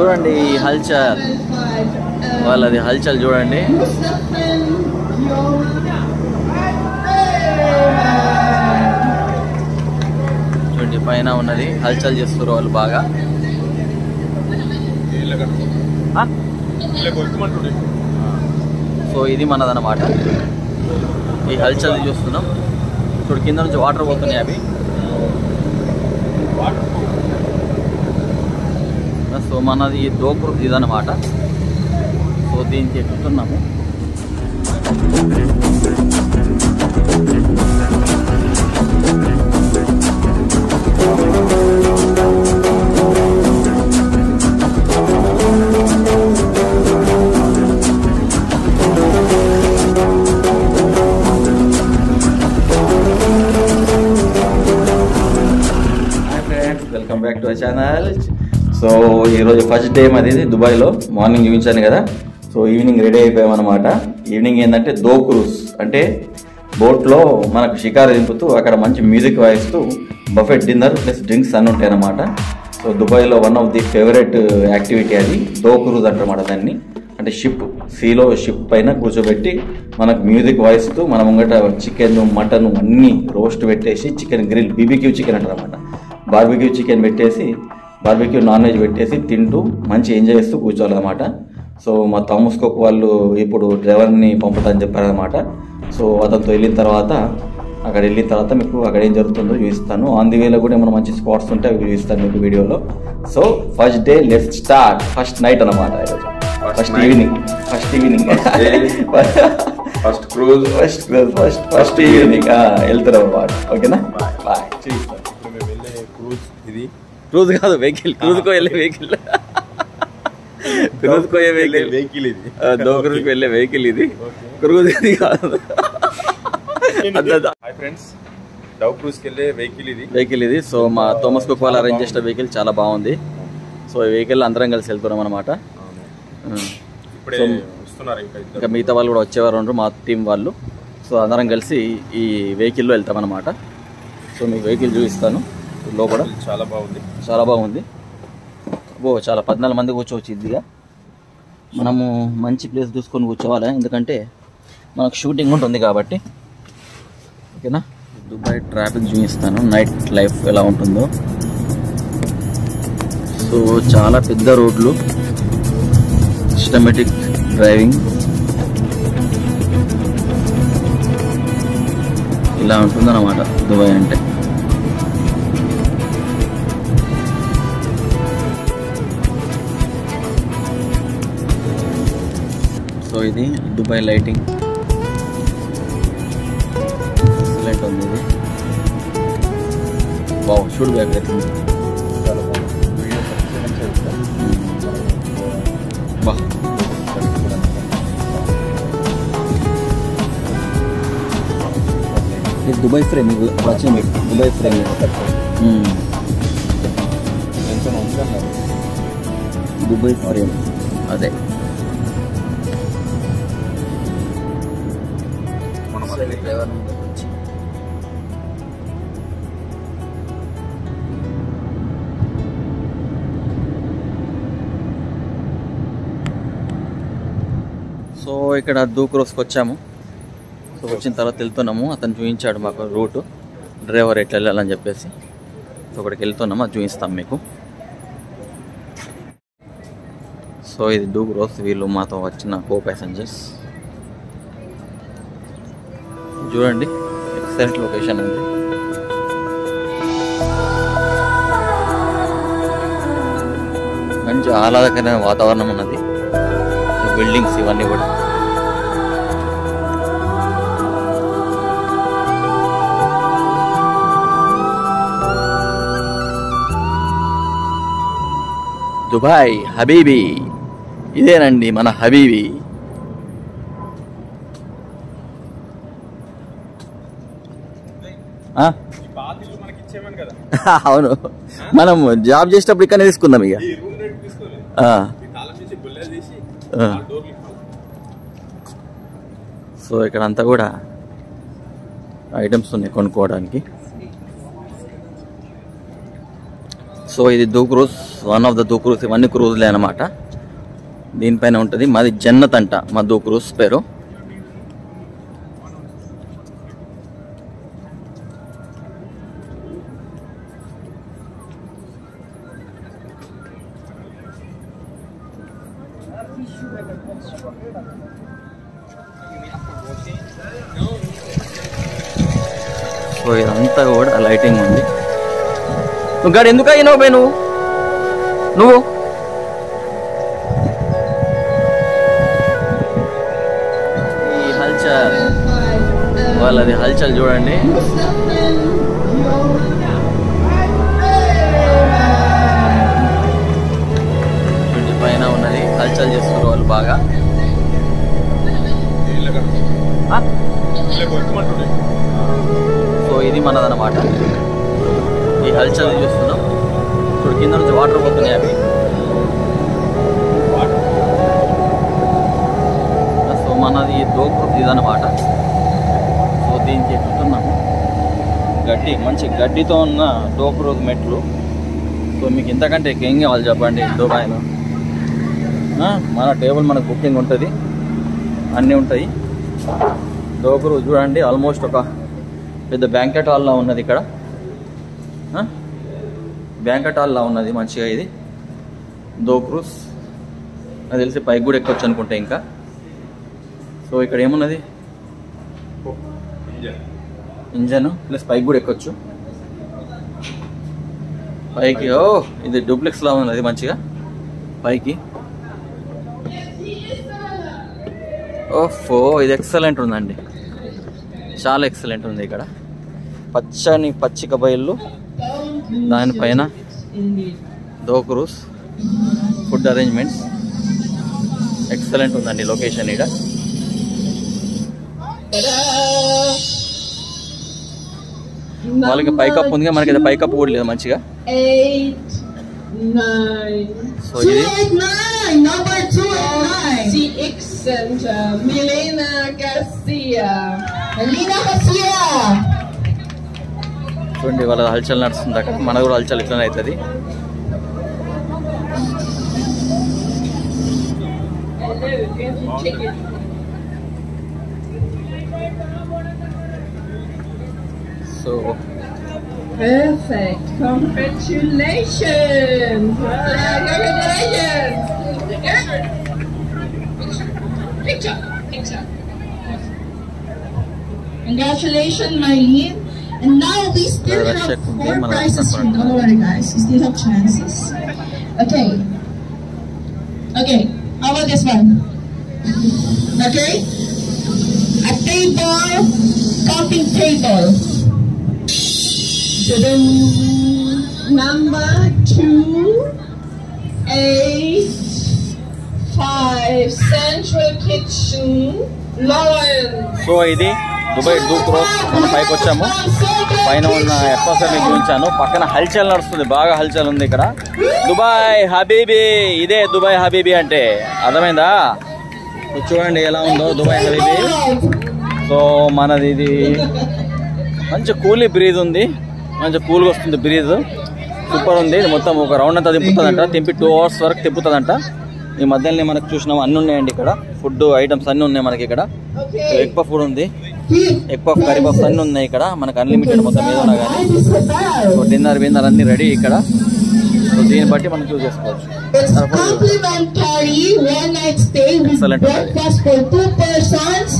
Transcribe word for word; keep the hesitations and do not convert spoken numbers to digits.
చూడండి ఈ హల్చల్, వాళ్ళది హల్చల్ చూడండి. చూడండి పైన ఉన్నది హల్చల్ చేస్తారు వాళ్ళు బాగా. సో ఇది మనదన్నమాట. ఈ హల్చల్ చూస్తున్నాం. చూడు కింద నుంచి వాటర్ పోతున్నాయి అవి. సో మనది ధోవ్ ఇదన్నమాట. సో దీనికి ఎక్కుతున్నాము. Welcome back to our channel. So ఈరోజు ఫస్ట్ డే మాది దుబాయ్లో. మార్నింగ్ చూపించాను కదా. సో ఈవినింగ్ రెడీ అయిపోయామన్నమాట. ఈవినింగ్ ఏంటంటే ధోవ్ క్రూజ్ అంటే బోట్లో మనకు షికారు దింపుతూ అక్కడ మంచి మ్యూజిక్ వాయిస్తూ బఫెట్ డిన్నర్ ప్లస్ డ్రింక్స్ అన్నీ ఉంటాయి అన్నమాట. సో దుబాయ్లో one of the favourite activity అది ధోవ్ క్రూజ్ అంటారన్నమాట దాన్ని. అంటే షిప్, సీలో షిప్ పైన కూర్చోబెట్టి మనకు మ్యూజిక్ వాయిస్తూ మన ముంగట చికెన్ మటన్ అన్నీ రోస్ట్ పెట్టేసి, చికెన్ గ్రిల్ బీబీక్యూ చికెన్ అంటారన్నమాట. బార్బిక్యూ చికెన్ పెట్టేసి, బార్బిక్యూ నాన్ వెజ్ పెట్టేసి తింటూ మంచి ఎంజాయ్ చేస్తూ కూర్చోవాలన్నమాట. సో మా థామస్కోక్ వాళ్ళు ఇప్పుడు డ్రైవర్ని పంపుతారని చెప్పారనమాట. సో అతనితో వెళ్ళిన తర్వాత అక్కడ వెళ్ళిన తర్వాత మీకు అక్కడ ఏం జరుగుతుందో చూపిస్తాను. ఆన్ ది వేలో కూడా ఏమైనా మంచి స్పాట్స్ ఉంటే అవి చూపిస్తాను మీకు వీడియోలో. So first day let's start. First night అనమాట ఈరోజు. First evening first evening first cruise first cruise first first evening వెళ్తారు అన్నమాట. ఓకేనా, బాయ్. చూపిస్తాను. ఇది క్రూజ్ కాదు, వెహికల్. క్రూజ్కో వెళ్ళే వెహికల్. క్రూజ్కో వెహికల్ వెహికల్ ఇది. ధోవ్ క్రూజ్కి వెళ్ళే వెహికల్ ఇది. క్రూజ్ ఇది కాదు. హాయ్ ఫ్రెండ్స్, డవ్ క్రూజ్కి వెళ్ళే వెహికల్ ఇది. వెహికల్ ఇది. సో మా థామస్ కుక్ వాళ్ళు అరేంజ్ చేసిన వెహికల్ చాలా బాగుంది. సో ఈ వెహికల్ అందరం కలిసి వెళ్తున్నాం అనమాట. ఇంకా మిగతా వాళ్ళు కూడా వచ్చేవారు ఉండరు, మా టీం వాళ్ళు. సో అందరం కలిసి ఈ వెహికల్లో వెళ్తామన్నమాట. సో మీకు వెహికల్ చూపిస్తాను. లోపల చాలా బాగుంది, చాలా బాగుంది. ఓ చాలా పద్నాలుగు మంది కూర్చోవచ్చు ఇదిగా. మనము మంచి ప్లేస్ చూసుకొని కూర్చోవాలి, ఎందుకంటే మనకు షూటింగ్ ఉంటుంది కాబట్టి. ఓకేనా, దుబాయ్ ట్రాఫిక్ చూపిస్తాను, నైట్ లైఫ్ ఎలా ఉంటుందో. సో చాలా పెద్ద రోడ్లు, సిస్టమేటిక్ డ్రైవింగ్ ఇలా ఉంటుందన్నమాట దుబాయ్ అంటే. సో ఇది దుబాయ్ లైటింగ్, ఎక్సలెంట్ ఉంది ఇది. వావ్, షూట్ బ్యాక్ అవుతుంది. చాలా బాగుంది. బా ఇది దుబాయ్ ఫ్రేమ్. ఇది వచ్చింది దుబాయ్ ఫ్రేమ్. దుబాయ్ ఫ్రేమ్ అదే. సో ఇక్కడ ధోవ్ క్రూజ్కి వచ్చాము. సో వచ్చిన తర్వాత వెళ్తున్నాము. అతను చూపించాడు మాకు రూటు, డ్రైవర్ ఎట్లా వెళ్ళాలని చెప్పేసి. సో అక్కడికి వెళ్తున్నాము, అది చూపిస్తాం మీకు. సో ఇది ధోవ్ క్రూజ్, వీళ్ళు మాతో వచ్చిన కో ప్యాసింజర్స్. చూడండి, ఎక్సలెంట్ లొకేషన్ ఉంది. మంచి ఆహ్లాదకరమైన వాతావరణం ఉన్నది. బిల్డింగ్స్ ఇవన్నీ కూడా. దుబాయ్ హబీబీ, ఇదేనండి మన హబీబీ. అవును, మనం జాబ్ చేసేటప్పుడు ఇక్కడనే తీసుకుందాం ఇక. సో ఇక్కడ అంతా కూడా ఐటమ్స్ ఉన్నాయి కొనుక్కోవడానికి. సో ఇది dhow cruise one of the dhow cruise, ఇవన్నీ క్రూజ్లే అనమాట. దీనిపైన ఉంటుంది. మాది జన్నత్ అంట మా ధూ క్రూజ్ పేరు. సో ఇదంతా కూడా లైటింగ్ ఉంది. నువ్వు గాడి ఎందుకు అయినావు బే నువ్వు నువ్వు ఈ హల్చల్ వాళ్ళది హల్చల్ చూడండి. ఇంటి పైన ఉన్నది హల్చల్ చేస్తున్నారు వాళ్ళు బాగా. సో ఇది మనదన్నమాట. ఈ హల్చల్ చూస్తున్నాం. ఇప్పుడు కింద నుంచి వాటర్ పోతున్నాయి అవి. సో మనది ధూ క్రూజ్ ఇదన్నమాట. సో దీనికి ఎక్కుతున్నాము. గడ్డి మంచి గడ్డితో ఉన్న ధూ క్రూజ్ మెట్లు. సో మీకు ఇంతకంటే ఏం కావాలి చెప్పండి దుబాయ్లో. మన టేబుల్ మనకు బుకింగ్ ఉంటుంది, అన్నీ ఉంటాయి. ధూ క్రూజ్ చూడండి ఆల్మోస్ట్ ఒక పెద్ద బ్యాంకెట్ హాల్లా ఉన్నది ఇక్కడ. బ్యాంకెట్ హాల్లా ఉన్నది మంచిగా ఇది ధూ క్రూజ్. నాకు తెలిసి పైకి కూడా ఎక్కొచ్చు అనుకుంటే ఇంకా. సో ఇక్కడ ఏమున్నది ఇంజన్ ప్లస్ పైకి కూడా ఎక్కొచ్చు పైకి. ఓ ఇది డూప్లెక్స్ లా ఉన్నది మంచిగా పైకి. ఓఫో ఇది ఎక్సలెంట్ ఉందండి, చాలా ఎక్సలెంట్ ఉంది. ఇక్కడ పచ్చని పచ్చిక బయళ్ళు, దానిపైన dhow cruise food arrangements excellent ఉందండి లొకేషన్. ఇక్కడ వాళ్ళకి పైకప్పు ఉంది, మనకి పైకప్పు కూడా లేదు మంచిగా. సో ఇది చూడండి వాళ్ళ హల్చల్ నడుస్తుంది అక్కడ. మన కూడా హల్చల్ ఇట్లనే అవుతుంది. So perfect, congratulations. Congratulations. Picture, picture. Congratulations, Marine. And now we still have four prizes. Don't worry, guys. We still have chances. Okay. Okay. How about this one? Okay. A table, counting table. To the number two, eight, five, Central Kitchen, Lawrence. So ఇది Dubai dhow cruise. మనం పైకి వచ్చాము. పైన ఉన్న atmosphere మీకు చూపించాను. పక్కన హల్చల్ నడుస్తుంది, బాగా హల్చల్ ఉంది ఇక్కడ. దుబాయ్ హబీబీ, ఇదే దుబాయ్ హబీబీ అంటే అర్థమైందా? చూడండి ఎలా ఉందో దుబాయ్ హబీబీ. సో మనది ఇది మంచి కూలీ బ్రీజ్ ఉంది, మంచి కూల్గా వస్తుంది బ్రీజ్, సూపర్ ఉంది. మొత్తం ఒక రౌండ్ అంతా తిప్పుతుందంట, తింపి టూ అవర్స్ వరకు తిప్పుతుందంట. ఈ మధ్యలోనే మనకు చూసినాం అన్నీ ఉన్నాయండి ఇక్కడ. ఫుడ్ ఐటమ్స్ అన్నీ ఉన్నాయి మనకి ఇక్కడ. ఎగ్ పఫ్ కూడా ఉంది, ఎగ్ పఫ్ కర్రీ పఫ్స్ అన్నీ ఉన్నాయి ఇక్కడ మనకు అన్లిమిటెడ్ మొత్తం మీద ఉన్నా కానీ. సో డిన్నర్ విన్నర్ అన్నీ రెడీ ఇక్కడ. సో దీన్ని బట్టి మనం చూస్ చేసుకోవచ్చు. It's complimentary one night stay with breakfast for two persons